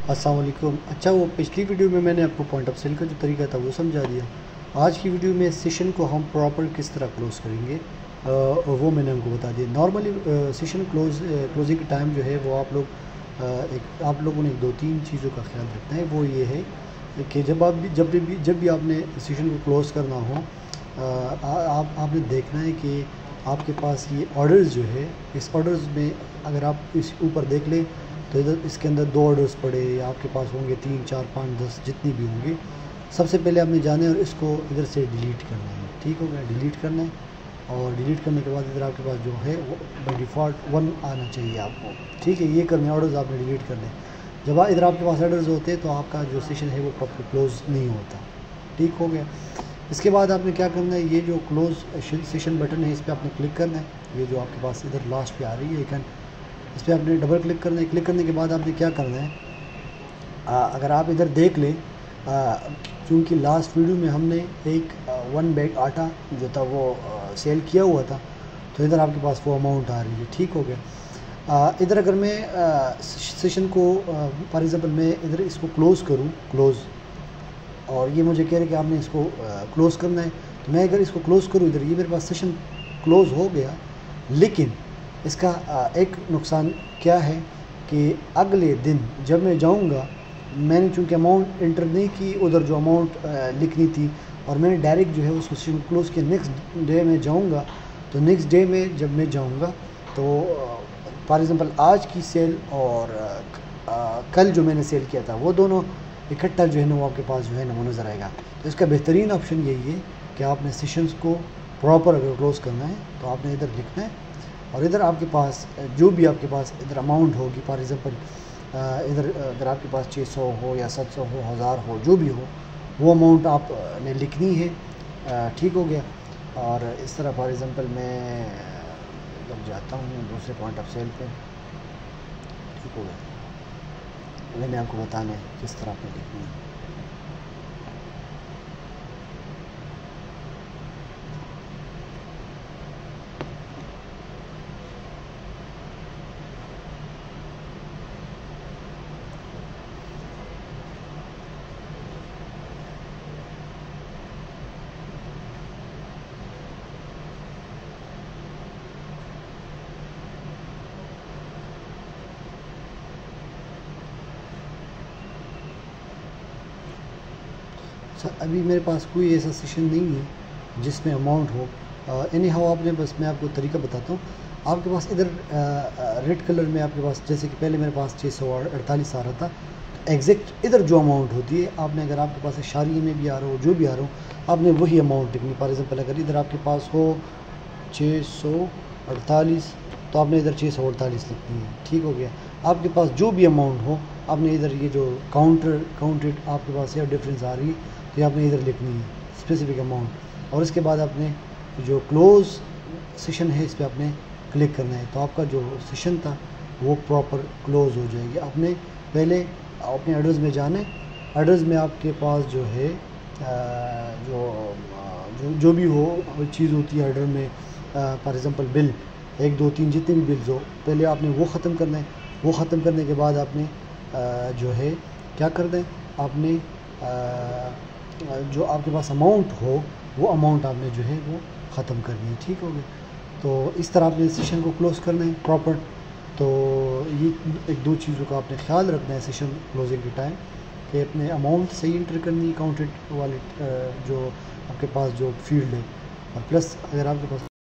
अस्सलाम वालेकुम। अच्छा, वो पिछली वीडियो में मैंने आपको पॉइंट ऑफ सेल का जो तरीका था वो समझा दिया। आज की वीडियो में सेशन को हम प्रॉपर किस तरह क्लोज़ करेंगे वो मैंने आपको बता दिया। नॉर्मली सेशन क्लोजिंग का टाइम जो है वो आप लोगों ने दो तीन चीज़ों का ख्याल रखना है। वो ये है कि जब भी आपने सेशन को क्लोज़ करना हो, आपने देखना है कि आपके पास ये ऑर्डर्स जो है, इस ऑर्डर्स में अगर आप इस ऊपर देख लें तो इधर इसके अंदर दो ऑर्डर्स पड़े या आपके पास होंगे 3 4 5 10 जितनी भी होंगे। सबसे पहले आपने जाना है और इसको इधर से डिलीट करना है। ठीक हो गया, डिलीट करना है। और डिलीट करने के बाद इधर आपके पास जो है वो बाई डिफ़ॉल्ट 1 आना चाहिए आपको। ठीक है, ये करने ऑर्डर्स आपने डिलीट करने। जब इधर आपके पास ऑर्डर्स होते हैं तो आपका जो सेशन है वो प्रॉपर क्लोज़ नहीं होता। ठीक हो गया। इसके बाद आपने क्या करना है, ये जो क्लोज़ सेशन बटन है इस पर आपने क्लिक करना है। ये जो आपके पास इधर लास्ट पे आ रही है आइकन, इस पर आपने डबल क्लिक करना है। क्लिक करने के बाद आपने क्या करना है, अगर आप इधर देख लें, क्योंकि लास्ट वीडियो में हमने एक 1 बैग आटा जो था वो सेल किया हुआ था, तो इधर आपके पास वो अमाउंट आ रही है। ठीक हो गया। इधर अगर मैं सेशन को फॉर एग्ज़ाम्पल मैं इधर इसको क्लोज़ करूँ, क्लोज़, और ये मुझे कह रहे कि आपने इसको क्लोज़ करना है, तो मैं अगर इसको क्लोज़ करूँ इधर, ये मेरे पास सेशन क्लोज़ हो गया। लेकिन इसका एक नुकसान क्या है कि अगले दिन जब मैं जाऊंगा, मैंने चूँकि अमाउंट इंटर नहीं की, उधर जो अमाउंट लिखनी थी, और मैंने डायरेक्ट जो है उसको सेशन क्लोज़ किया। नेक्स्ट डे में जाऊंगा, तो नेक्स्ट डे में जब मैं जाऊंगा तो फॉर एग्ज़ाम्पल आज की सेल और कल जो मैंने सेल किया था वो दोनों इकट्ठा जो है ना वो आपके पास जो है ना वो नज़र आएगा। तो इसका बेहतरीन ऑप्शन यही है कि आपने सेशंस को प्रॉपर अगर क्लोज़ करना है तो आपने इधर लिखना है, और इधर आपके पास जो भी आपके पास इधर अमाउंट होगी, फॉर एग्ज़ाम्पल इधर अगर आपके पास 600 हो या 700 हो, 1000 हो, जो भी हो, वो अमाउंट आपने लिखनी है। ठीक हो गया। और इस तरह फॉर एग्ज़ाम्पल मैं जब जाता हूँ दूसरे पॉइंट ऑफ सेल पे, ठीक हो गया, मैंने आपको बताना है किस तरह आपने लिखनी है। अभी मेरे पास कोई ऐसा सेशन नहीं है जिसमें अमाउंट हो। एनी हाउ आपने बस मैं आपको तरीका बताता हूँ। आपके पास इधर रेड कलर में आपके पास, जैसे कि पहले मेरे पास 648 आ रहा था, एग्जैक्ट इधर जो अमाउंट होती है आपने, अगर आपके पास इशारिये में भी आ रहा हो, जो भी आ रहा हो, आपने वही अमाउंट लिखनी। फॉर एग्ज़ाम्पल अगर इधर आपके पास हो 648, तो आपने इधर 648 लिखनी है। ठीक हो गया। आपके पास जो भी अमाउंट हो, आपने इधर ये जो काउंटेड आपके पास या डिफरेंस आ रही है तो ये आपने इधर लिखनी है स्पेसिफिक अमाउंट, और इसके बाद आपने जो क्लोज़ सेशन है इस पर आपने क्लिक करना है, तो आपका जो सेशन था वो प्रॉपर क्लोज़ हो जाएगी। आपने पहले अपने एड्रेस में जाने, एड्रेस में आपके पास जो है जो भी हो चीज़ होती है एड्रेस में, फॉर एग्ज़ाम्पल बिल 1 2 3 जितने भी बिल्स हो, पहले आपने वो ख़त्म करना है। वो ख़त्म करने के बाद आपने जो है क्या करना है, आपने जो आपके पास अमाउंट हो वो अमाउंट आपने जो है वो ख़त्म करनी है। ठीक हो गया। तो इस तरह आपने सेशन को क्लोज़ करना है प्रॉपर। तो ये एक दो चीज़ों का आपने ख्याल रखना है सेशन क्लोजिंग के टाइम, कि अपने अमाउंट सही इंटर करनी है काउंटेड वाले जो आपके पास जो फील्ड है, और प्लस अगर आपके पास